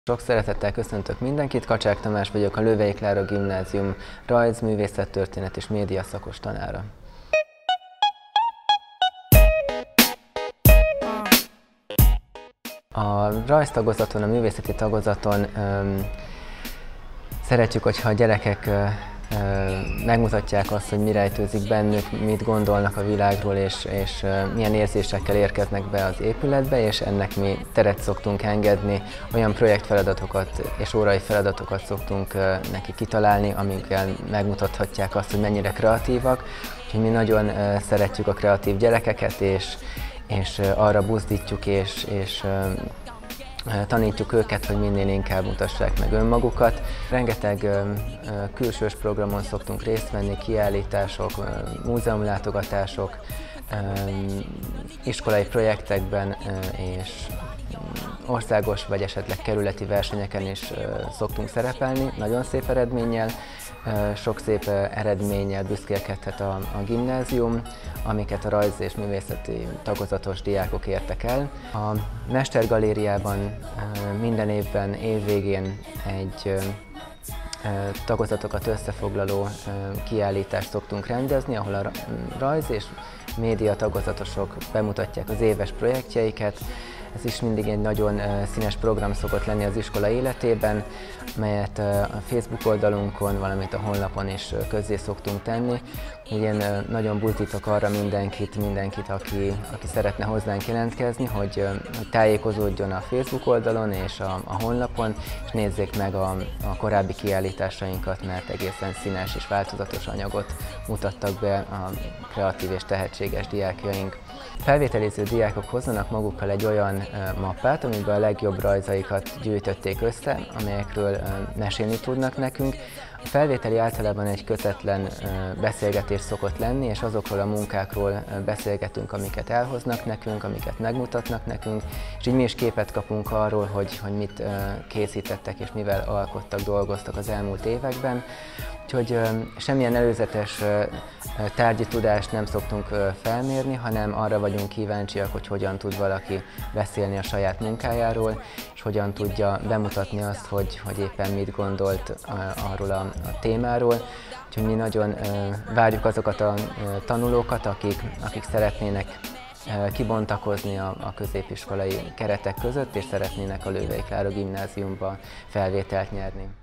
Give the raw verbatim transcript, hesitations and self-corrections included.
Sok szeretettel köszöntök mindenkit, Kacsák Tamás vagyok, a Lővei Klára Gimnázium rajz, művészettörténet és média szakos tanára. A rajztagozaton, a művészeti tagozaton öm, szeretjük, hogyha a gyerekek ö, ö, megmutatják azt, hogy mi rejtőzik bennük, mit gondolnak a világról, és, és ö, milyen érzésekkel érkeznek be az épületbe, és ennek mi teret szoktunk engedni, olyan projektfeladatokat és órai feladatokat szoktunk ö, neki kitalálni, amikkel megmutathatják azt, hogy mennyire kreatívak. Úgyhogy mi nagyon ö, szeretjük a kreatív gyerekeket, és, és ö, arra buzdítjuk, és, és ö, tanítjuk őket, hogy minél inkább mutassák meg önmagukat. Rengeteg ö, külsős programon szoktunk részt venni, kiállítások, ö, múzeumlátogatások, ö, iskolai projektekben ö, és országos vagy esetleg kerületi versenyeken is ö, szoktunk szerepelni, nagyon szép eredménnyel. Sok szép eredménnyel büszkélkedhet a, a gimnázium, amiket a rajz és művészeti tagozatos diákok értek el. A Mestergalériában minden évben évvégén egy tagozatokat összefoglaló kiállítást szoktunk rendezni, ahol a rajz és média tagozatosok bemutatják az éves projektjeiket. Ez is mindig egy nagyon színes program szokott lenni az iskola életében, melyet a Facebook oldalunkon, valamint a honlapon is közzé szoktunk tenni. Én nagyon buzdítok arra mindenkit, mindenkit aki, aki szeretne hozzánk jelentkezni, hogy, hogy tájékozódjon a Facebook oldalon és a, a honlapon, és nézzék meg a, a korábbi kiállításainkat, mert egészen színes és változatos anyagot mutattak be a kreatív és tehetséges diákjaink. Felvételiző diákok hozzanak magukkal egy olyan mappát, amiben a legjobb rajzaikat gyűjtötték össze, amelyekről mesélni tudnak nekünk. A felvételi általában egy kötetlen beszélgetés szokott lenni, és azokról a munkákról beszélgetünk, amiket elhoznak nekünk, amiket megmutatnak nekünk, és így mi is képet kapunk arról, hogy, hogy mit készítettek és mivel alkottak, dolgoztak az elmúlt években. Úgyhogy semmilyen előzetes tárgyi tudást nem szoktunk felmérni, hanem arra vagyunk kíváncsiak, hogy hogyan tud valaki beszélni a saját munkájáról, és hogyan tudja bemutatni azt, hogy, hogy éppen mit gondolt arról a, a témáról. Úgyhogy mi nagyon várjuk azokat a tanulókat, akik, akik szeretnének kibontakozni a, a középiskolai keretek között, és szeretnének a Lővei Klára Gimnáziumba felvételt nyerni.